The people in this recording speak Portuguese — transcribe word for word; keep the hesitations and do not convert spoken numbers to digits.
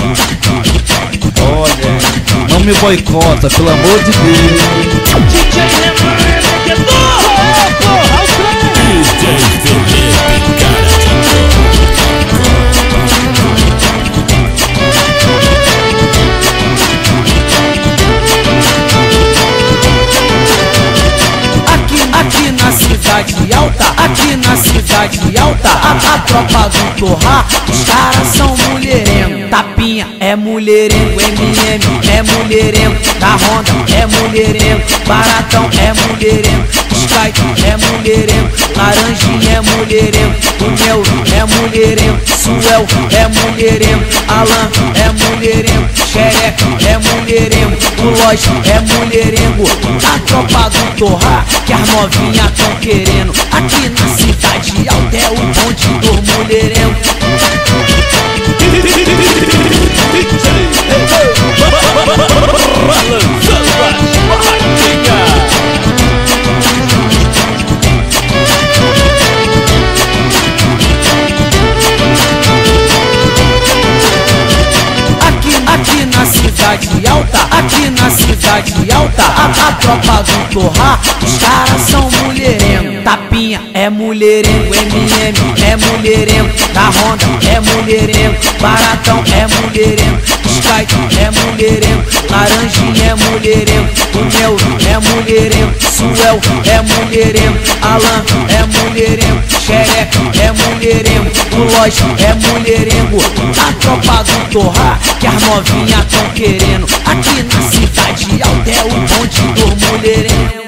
Olha, não me boicota, pelo amor de Deus. D J Renan, que porra, porra, o trem. D J Felipe, cara Aqui na cidade alta, aqui na cidade alta, a, a tropa do Torra, os caras são mulherengo. Tapinha é mulherengo, M M é mulherengo, da Honda é mulherengo, Baratão é mulherengo, Sky é mulherengo, Laranjinha é mulherengo, o Mel é mulherengo, Suel é mulherengo, Alan é mulherengo, Xereca é mulherengo, o Lois é mulherengo. A tropa do Torra, que as novinhas tão querendo, aqui na cidade alta é o bonde do mulherengo. Aqui na cidade alta, aqui na cidade alta, a, a tropa do Torra, os caras são mulherengo. Tapinha é mulherengo, M M é mulherengo, da Honda é mulherengo, Baratão é mulherengo, Sky é mulherengo, Laranjinha é mulherengo, o Mel é mulherengo, Suel é mulherengo, Alan é mulherengo, Xereca é mulherengo, o Lois é mulherengo. A tropa do Torra, que as novinhas tão querendo, aqui na cidade alta é o bonde do mulherengo.